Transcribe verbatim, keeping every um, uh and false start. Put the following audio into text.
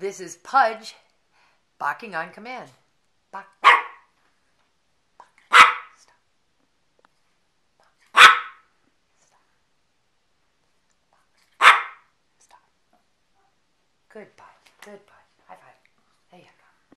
This is Pudge barking on command. Bark. Stop. Stop. Good Pudge. Good Pudge. High five. There you go.